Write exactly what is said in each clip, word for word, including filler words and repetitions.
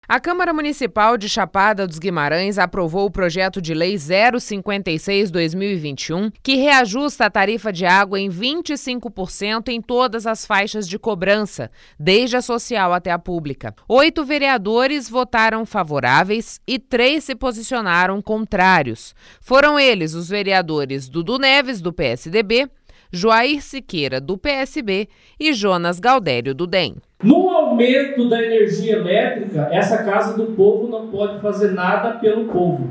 A Câmara Municipal de Chapada dos Guimarães aprovou o projeto de lei zero cinquenta e seis barra dois mil e vinte e um, que reajusta a tarifa de água em vinte e cinco por cento em todas as faixas de cobrança, desde a social até a pública. Oito vereadores votaram favoráveis e três se posicionaram contrários. Foram eles os vereadores Dudu Neves, do P S D B, Joair Siqueira, do P S B e Jonas Gaudério, do D E M. No aumento da energia elétrica, essa Casa do Povo não pode fazer nada pelo povo.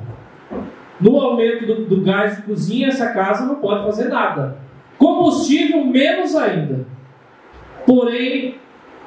No aumento do, do gás de cozinha, essa casa não pode fazer nada. Combustível, menos ainda. Porém,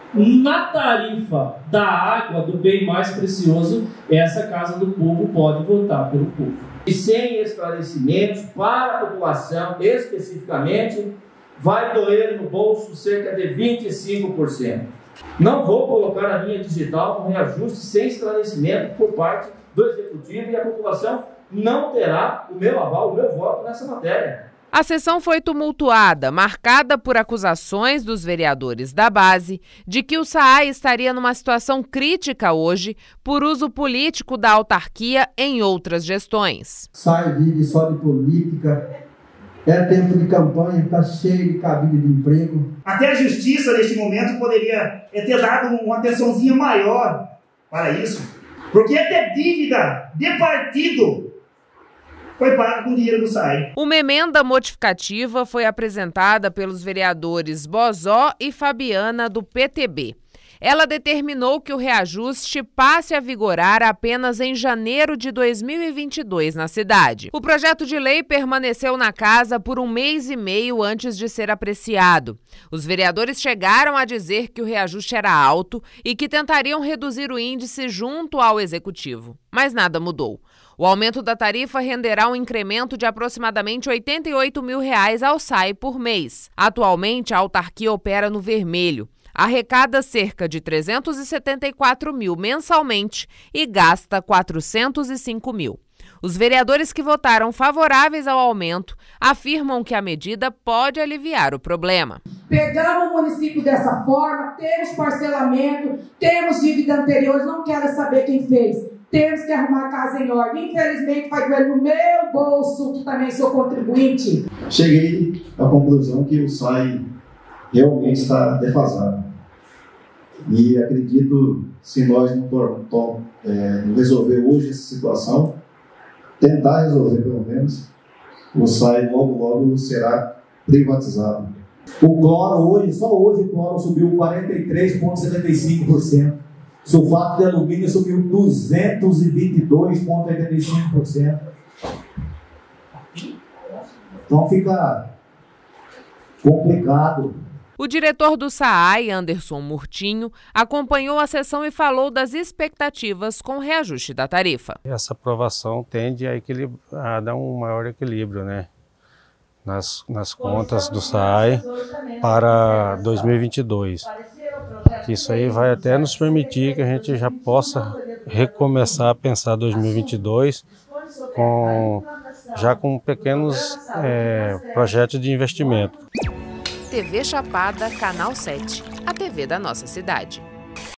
na tarifa da água, do bem mais precioso, essa Casa do Povo pode votar pelo povo. E sem esclarecimentos para a população, especificamente, vai doer no bolso cerca de vinte e cinco por cento. Não vou colocar a linha digital com reajuste sem esclarecimento por parte do Executivo e a população não terá o meu aval, o meu voto nessa matéria. A sessão foi tumultuada, marcada por acusações dos vereadores da base de que o SAAI estaria numa situação crítica hoje por uso político da autarquia em outras gestões. SAAI vive só de política, é tempo de campanha, está cheio de cabide de emprego. Até a justiça, neste momento, poderia ter dado uma atençãozinha maior para isso, porque até dívida de partido foi pago com dinheiro do SAAI. Uma emenda modificativa foi apresentada pelos vereadores Bozó e Fabiana, do P T B. Ela determinou que o reajuste passe a vigorar apenas em janeiro de dois mil e vinte e dois na cidade. O projeto de lei permaneceu na casa por um mês e meio antes de ser apreciado. Os vereadores chegaram a dizer que o reajuste era alto e que tentariam reduzir o índice junto ao Executivo. Mas nada mudou. O aumento da tarifa renderá um incremento de aproximadamente oitenta e oito mil reais ao SAAI por mês. Atualmente, a autarquia opera no vermelho. Arrecada cerca de trezentos e setenta e quatro mil mensalmente e gasta quatrocentos e cinco mil. Os vereadores que votaram favoráveis ao aumento afirmam que a medida pode aliviar o problema. Pegamos o município dessa forma, temos parcelamento, temos dívida anterior, não quero saber quem fez. Temos que arrumar a casa em ordem. Infelizmente, vai doer no meu bolso, que também sou contribuinte. Cheguei à conclusão que o SAAI realmente está defasado. E acredito, se nós não, não, é, não resolver hoje essa situação, tentar resolver pelo menos, o SAAI logo logo será privatizado. O cloro hoje, só hoje o cloro subiu quarenta e três vírgula setenta e cinco por cento. Sulfato de alumínio subiu duzentos e vinte e dois vírgula oitenta e cinco por cento. Então fica complicado. O diretor do SAAI, Anderson Murtinho, acompanhou a sessão e falou das expectativas com o reajuste da tarifa. Essa aprovação tende a, a dar um maior equilíbrio, né, nas, nas contas do SAAI para dois mil e vinte e dois. Isso aí vai até nos permitir que a gente já possa recomeçar a pensar dois mil e vinte e dois com, já com pequenos é, projetos de investimento. T V Chapada, Canal sete, a T V da nossa cidade.